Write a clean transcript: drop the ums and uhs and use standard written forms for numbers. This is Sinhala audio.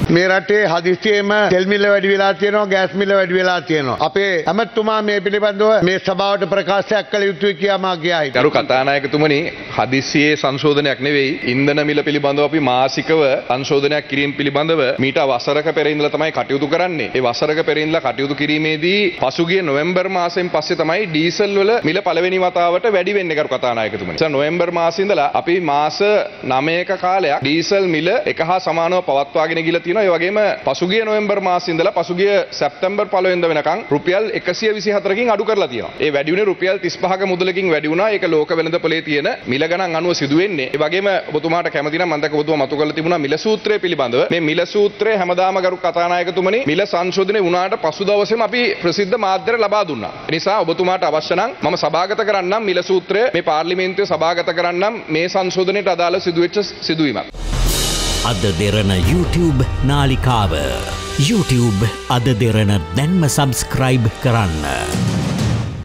මේ රටේ හදිස්සියෙම තෙල් මිල වැඩි වෙලා තියෙනවා, ගෑස් මිල වැඩි වෙලා තියෙනවා. අපේ ඇමතුමා මේ පිළිබඳව මේ සභාවට ප්‍රකාශයක් කළ යුතුයි කියලා මා කියයි. ගරු කතානායකතුමනි, හදිස්සියේ සංශෝධනයක් නෙවෙයි, ඉන්ධන මිල පිළිබඳව අපි මාසිකව සංශෝධනයක් කිරීම පිළිබඳව මීට වසරක පෙර ඉඳලා තමයි කටයුතු කරන්නේ. ඒ වසරක පෙර ඉඳලා කටයුතු කිරීමේදී පසුගිය නොවැම්බර් මාසයෙන් පස්සේ තමයි ඩීසල් වල මිල පළවෙනි වතාවට වැඩි වෙන්නේ ගරු කතානායකතුමනි. නොවැම්බර් මාසයේ ඉඳලා අපි මාස 9ක කාලයක් ඩීසල් මිල එක හා සමානව පවත්වාගෙන ගිහලා තියෙනවා. ඒ වගේම පසුගිය නොවැම්බර් මාසයේ ඉඳලා පසුගිය සැප්තැම්බර් 1 වෙනිදා වෙනකන් රුපියල් 124කින් අඩු කරලා තියෙනවා. ඒ වැඩි වුණේ රුපියල් 35ක මුදලකින් වැඩි වුණා. ඒක ලෝක වෙළඳපොලේ තියෙන මිල ගණන් අනුව සිදු වෙන්නේ. ඒ වගේම ඔබතුමාට කැමති නම් මම දැක්ක ඔබතුමා මතු කරලා තිබුණා මිල සූත්‍රය පිළිබඳව. මේ මිල සූත්‍රය හැමදාම ගරු කතානායකතුමනි මිල සංශෝධනය වුණාට පසු දවසේම අපි ප්‍රසිද්ධ මාධ්‍යයට ලබා දුන්නා. ඒ නිසා ඔබතුමාට අවශ්‍ය නම් මම සභාගත කරන්නම් මිල සූත්‍රය මේ පාර්ලිමේන්තුවේ සභාගත කරන්නම් මේ සංශෝධනයට අදාළ සිදුවෙච්ච සිදුවීමක්. AdaDerana YouTube නාලිකාව YouTube AdaDerana දැන්ම subscribe කරන්න.